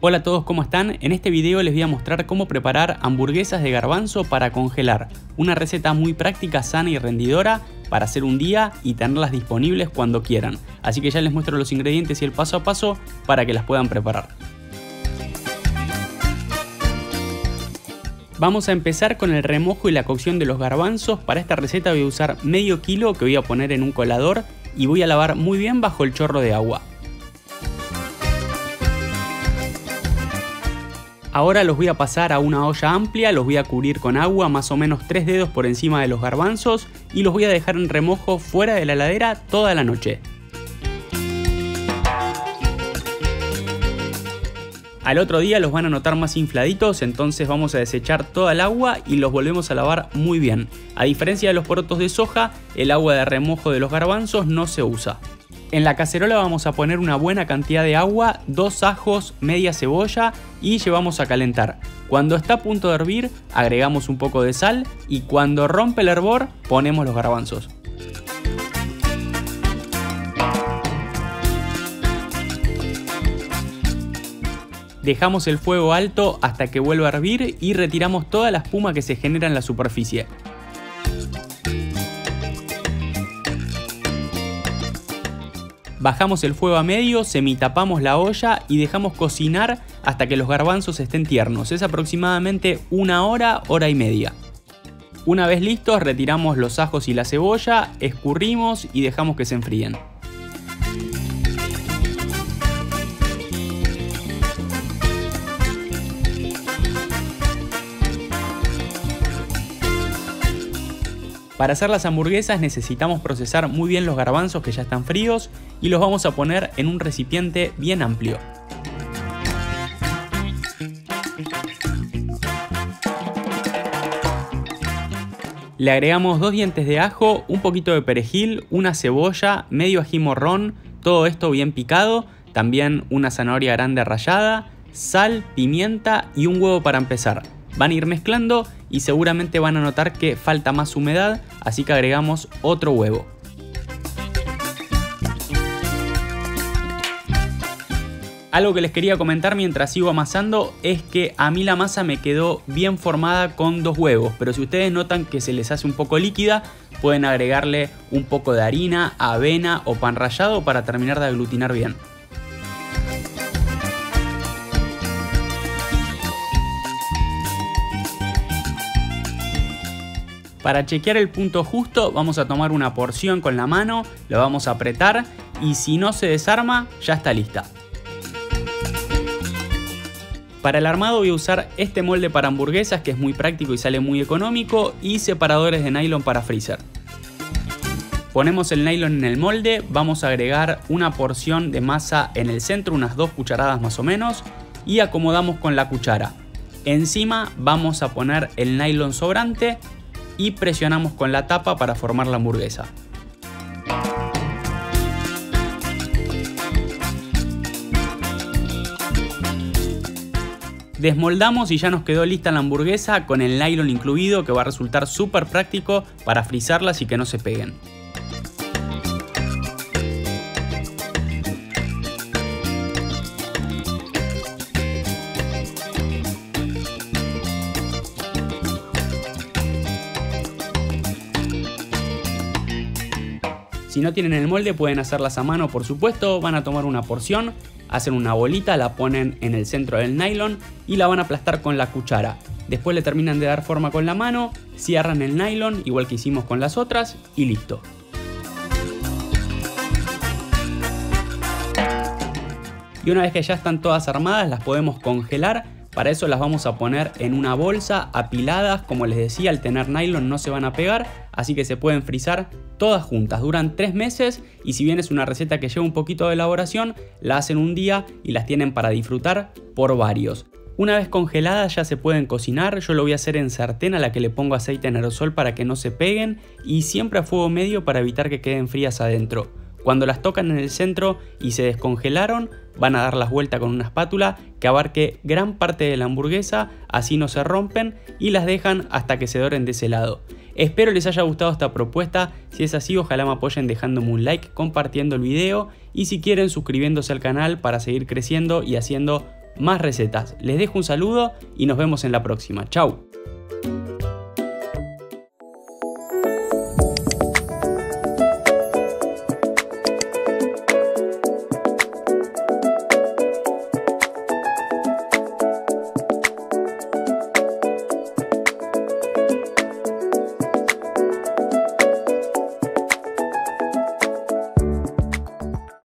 Hola a todos, ¿cómo están? En este video les voy a mostrar cómo preparar hamburguesas de garbanzo para congelar. Una receta muy práctica, sana y rendidora para hacer un día y tenerlas disponibles cuando quieran. Así que ya les muestro los ingredientes y el paso a paso para que las puedan preparar. Vamos a empezar con el remojo y la cocción de los garbanzos. Para esta receta voy a usar medio kilo que voy a poner en un colador y voy a lavar muy bien bajo el chorro de agua. Ahora los voy a pasar a una olla amplia, los voy a cubrir con agua más o menos 3 dedos por encima de los garbanzos y los voy a dejar en remojo fuera de la heladera toda la noche. Al otro día los van a notar más infladitos, entonces vamos a desechar toda el agua y los volvemos a lavar muy bien. A diferencia de los porotos de soja, el agua de remojo de los garbanzos no se usa. En la cacerola vamos a poner una buena cantidad de agua, 2 ajos, media cebolla y llevamos a calentar. Cuando está a punto de hervir, agregamos un poco de sal y cuando rompe el hervor, ponemos los garbanzos. Dejamos el fuego alto hasta que vuelva a hervir y retiramos toda la espuma que se genera en la superficie. Bajamos el fuego a medio, semitapamos la olla y dejamos cocinar hasta que los garbanzos estén tiernos. Es aproximadamente una hora, hora y media. Una vez listos, retiramos los ajos y la cebolla, escurrimos y dejamos que se enfríen. Para hacer las hamburguesas necesitamos procesar muy bien los garbanzos que ya están fríos y los vamos a poner en un recipiente bien amplio. Le agregamos 2 dientes de ajo, un poquito de perejil, una cebolla, medio ají morrón, todo esto bien picado, también una zanahoria grande rallada, sal, pimienta y un huevo para empezar. Van a ir mezclando y seguramente van a notar que falta más humedad, así que agregamos otro huevo. Algo que les quería comentar mientras sigo amasando es que a mí la masa me quedó bien formada con 2 huevos, pero si ustedes notan que se les hace un poco líquida, pueden agregarle un poco de harina, avena o pan rallado para terminar de aglutinar bien. Para chequear el punto justo vamos a tomar una porción con la mano, la vamos a apretar y si no se desarma ya está lista. Para el armado voy a usar este molde para hamburguesas que es muy práctico y sale muy económico y separadores de nylon para freezer. Ponemos el nylon en el molde, vamos a agregar una porción de masa en el centro, unas 2 cucharadas más o menos y acomodamos con la cuchara. Encima vamos a poner el nylon sobrante y presionamos con la tapa para formar la hamburguesa. Desmoldamos y ya nos quedó lista la hamburguesa con el nylon incluido, que va a resultar súper práctico para frizarlas y que no se peguen. Si no tienen el molde pueden hacerlas a mano, por supuesto. Van a tomar una porción, hacen una bolita, la ponen en el centro del nylon y la van a aplastar con la cuchara. Después le terminan de dar forma con la mano, cierran el nylon igual que hicimos con las otras y listo. Y una vez que ya están todas armadas las podemos congelar. Para eso las vamos a poner en una bolsa apiladas, como les decía, al tener nylon no se van a pegar, así que se pueden frizar todas juntas. Duran 3 meses y si bien es una receta que lleva un poquito de elaboración, la hacen un día y las tienen para disfrutar por varios. Una vez congeladas ya se pueden cocinar, yo lo voy a hacer en sartén a la que le pongo aceite en aerosol para que no se peguen y siempre a fuego medio para evitar que queden frías adentro. Cuando las tocan en el centro y se descongelaron, van a dar las vueltas con una espátula que abarque gran parte de la hamburguesa, así no se rompen y las dejan hasta que se doren de ese lado. Espero les haya gustado esta propuesta, si es así ojalá me apoyen dejándome un like, compartiendo el video y si quieren suscribiéndose al canal para seguir creciendo y haciendo más recetas. Les dejo un saludo y nos vemos en la próxima. Chau.